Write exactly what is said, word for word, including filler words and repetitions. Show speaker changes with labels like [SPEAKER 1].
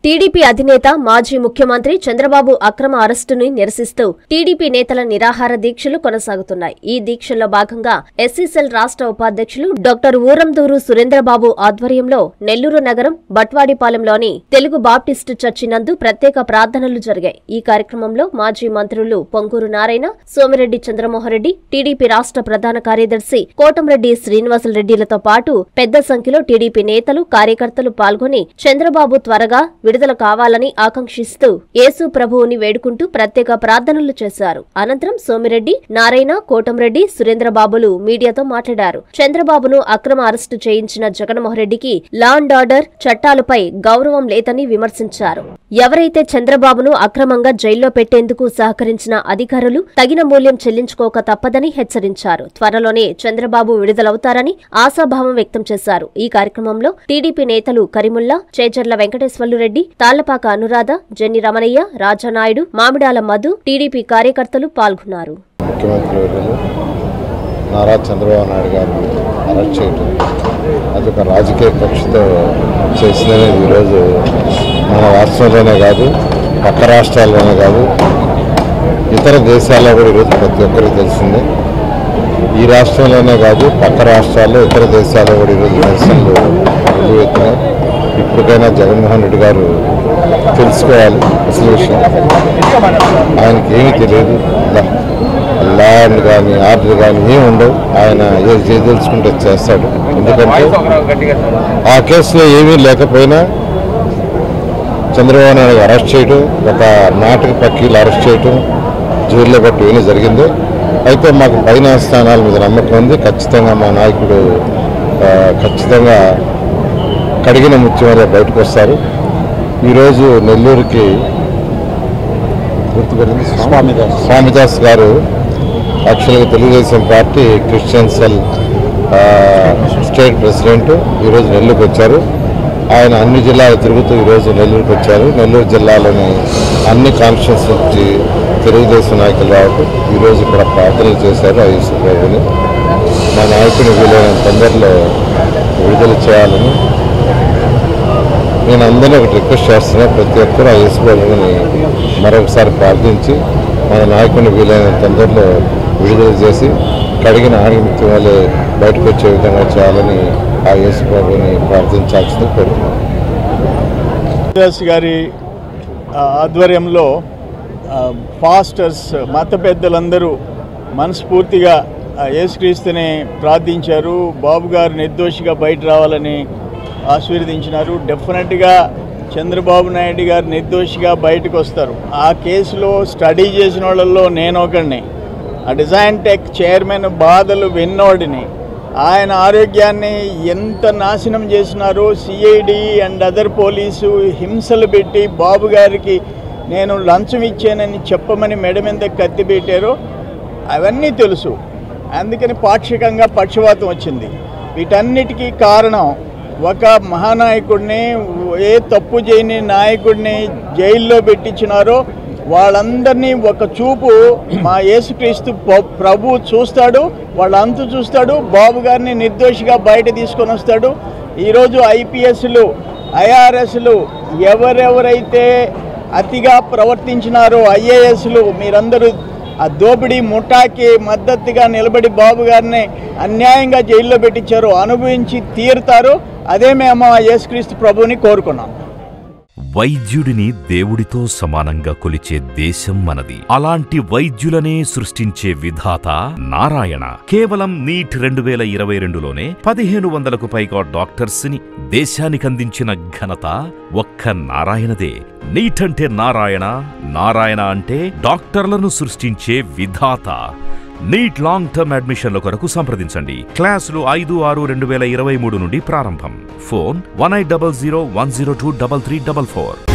[SPEAKER 1] TDP అధినేత మాజీ ముఖ్యమంత్రి చంద్రబాబు అక్రమ అరెస్టుని నిరసిస్తూ టీడీపీ నేతల నిరాహార దీక్షలు కొనసాగుతున్నాయి. ఈ దీక్షల్లో భాగంగా ఎస్సీసెల్ రాష్ట్ర ఉపాధ్యక్షులు డాక్టర్ ఊరందూరు సురేంద్రబాబు ఆధ్వర్యంలో నెల్లూరు నగరం బట్వాడిపాలెంలోని తెలుగు బాప్టిస్టు చర్చి నందు ప్రత్యేక ప్రార్థనలు జరిగాయి. ఈ కార్యక్రమంలో మాజీ మంత్రులు పొంగూరు నారాయణ, సోమిరెడ్డి చంద్రమోహన్రెడ్డి, టీడీపీ రాష్ట్ర ప్రధాన కార్యదర్శి కోటంరెడ్డి శ్రీనివాసులరెడ్డిలతో పాటు పెద్ద సంఖ్యలో టీడీపీ నేతలు, కార్యకర్తలు పాల్గొని చంద్రబాబు త్వరగా విడుదల కావాలని ఆకాంక్షిస్తూ యేసు ప్రభువుని వేడుకుంటూ ప్రత్యేక ప్రార్థనలు చేశారు. అనంతరం సోమిరెడ్డి, నారాయణ, కోటంరెడ్డి, సురేంద్రబాబులు మీడియాతో మాట్లాడారు. చంద్రబాబును అక్రమ అరెస్టు చేయించిన జగన్మోహన్రెడ్డికి లా అండ్ ఆర్డర్ చట్టాలపై గౌరవం లేదని విమర్శించారు. ఎవరైతే చంద్రబాబును అక్రమంగా జైల్లో పెట్టేందుకు సహకరించిన అధికారులు తగిన మూల్యం చెల్లించుకోక తప్పదని హెచ్చరించారు. త్వరలోనే చంద్రబాబు విడుదలవుతారని ఆశాభావం వ్యక్తం చేశారు. ఈ కార్యక్రమంలో టీడీపీ నేతలు కరిముల్లా, చేజర్ల వెంకటేశ్వర్లు రెడ్డి, తాళ్లపాక అనురాధ, జెన్ని రమణయ్య, రాజానాయుడు, మామిడాల మధు, టీడీపీ కార్యకర్తలు పాల్గొన్నారు.
[SPEAKER 2] ముఖ్యమంత్రి నారా చంద్రబాబు నాయుడు గారు అరెస్ట్ చేయడం అదొక రాజకీయ కక్షతో చేసిందనేది ఈరోజు మన రాష్ట్రంలోనే కాదు, పక్క రాష్ట్రాల్లోనే కాదు, ఇతర దేశాల్లో కూడా ఈరోజు ప్రతి ఒక్కరికి తెలిసిందే. ఈ రాష్ట్రంలోనే కాదు, పక్క రాష్ట్రాల్లో, ఇతర దేశాల్లో కూడా ఈరోజు నిరసనలు వెలువెత్తున్నాయి. ఇప్పటికైనా జగన్మోహన్ రెడ్డి గారు తెలుసుకోవాలి అసలు విషయం. ఆయనకి ఏమీ తెలియదు, లా అండ్ కానీ ఆర్డర్ కానీ ఏమి ఉండవు. ఆయన ఏది తెలుసుకుంటే చేస్తాడు. ఎందుకంటే ఆ కేసులో ఏమీ లేకపోయినా చంద్రబాబు నాయుడు అరెస్ట్ చేయడం, ఒక నాటక పక్కీలు అరెస్ట్ చేయడం, జైల్లో పెట్టి ఏమీ జరిగింది. అయితే మాకు పైన స్థానాల మీద నమ్మకం ఉంది. ఖచ్చితంగా మా నాయకుడు ఖచ్చితంగా కడిగిన ముత్యం వల్ల బయటకు వస్తారు. ఈరోజు నెల్లూరుకి గుర్తుపెట్టింది స్వామిదాస్ స్వామిదాస్ గారు యాక్చువల్గా Telugu Desam party Christian cell state president ఈరోజు నెల్లూరుకి వచ్చారు. ఆయన అన్ని జిల్లాలు తిరుగుతూ ఈరోజు నెల్లూరుకి వచ్చారు. నెల్లూరు జిల్లాలోని అన్ని కాన్స్టిట్యూన్స్ నుంచి తెలుగుదేశం నాయకులు రావడం ఈరోజు ఇక్కడ ప్రార్థనలు చేశారు. ఆ యేసు ప్రభుని మా నాయకుని వీలైన తొందరలో విడుదల చేయాలని నేను అందరినీ ఒకటి రిక్వెస్ట్ చేస్తున్నా. ప్రతి ఒక్కరూ ఆ యేసు ప్రభుని మరొకసారి ప్రార్థించి మన నాయకుని వీలైన తొందరలో విడుదల చేసి కడిగిన ఆణిముత్యం వల్లే బయటకు వచ్చే విధంగా చేయాలని ఆ యేసు ప్రభుని ప్రార్థించాల్సింది కోరుతున్నాను.
[SPEAKER 3] దాస్ గారి ఆధ్వర్యంలో పాస్టర్స్, మత పెద్దలందరూ మనస్ఫూర్తిగా యేసుక్రీస్తుని ప్రార్థించారు. బాబు గారు నిర్దోషిగా బయట రావాలని ఆశీర్వదించినారు. డెఫినెట్గా చంద్రబాబు నాయుడు గారు నిర్దోషిగా బయటకు వస్తారు. ఆ కేసులో స్టడీ చేసిన వాళ్ళల్లో నేను ఒకడిని, ఆ డిజైన్ టెక్ చైర్మన్ బాధలు విన్నోడిని. ఆయన ఆరోగ్యాన్ని ఎంత నాశనం చేసినారో సిఐడి అండ్ అదర్ పోలీసు హింసలు పెట్టి బాబు గారికి నేను లంచం ఇచ్చానని చెప్పమని మెడ మీద కత్తి పెట్టారో అవన్నీ తెలుసు. అందుకని పాక్షికంగా పక్షవాతం వచ్చింది. వీటన్నిటికీ కారణం ఒక మహానాయకుడిని, ఏ తప్పు చేయని నాయకుడిని జైల్లో పెట్టించినారో వాళ్ళందరినీ ఒక చూపు మా యేసుక్రీస్తు ప్రభు చూస్తాడు, వాళ్ళంతా చూస్తాడు. బాబు గారిని నిర్దోషిగా బయట తీసుకొని వస్తాడు. ఈరోజు ఐపీఎస్లు, ఐఆర్ఎస్లు ఎవరెవరైతే అతిగా ప్రవర్తించినారో, ఐఏఎస్లు మీరందరూ ఆ దోపిడీ ముఠాకి మద్దతుగా నిలబడి బాబు గారిని అన్యాయంగా జైల్లో పెట్టించారు, అనుభవించి తీరుతారు. అదే మేము యేసుక్రీస్తు ప్రభువుని కోరుకున్నాం.
[SPEAKER 4] వైద్యుడిని దేవుడితో సమానంగా కొలిచే దేశం మనది. అలాంటి వైద్యులనే సృష్టించే విధాత నారాయణ. కేవలం నీట్ రెండు వేల ఇరవై రెండులోనే పదిహేను వందలకు పైగా డాక్టర్స్ ని దేశానికందించిన ఘనత ఒక్క నారాయణదే. నీట్ అంటే నారాయణ, నారాయణ అంటే డాక్టర్లను సృష్టించే విధాత. నీట్ లాంగ్ టర్మ్ అడ్మిషన్ల కొరకు సంప్రదించండి. క్లాసులు ఐదు ఆరు రెండు వేల ఇరవై మూడు నుండి ప్రారంభం. Phone one eight double zero one zero two double three double four.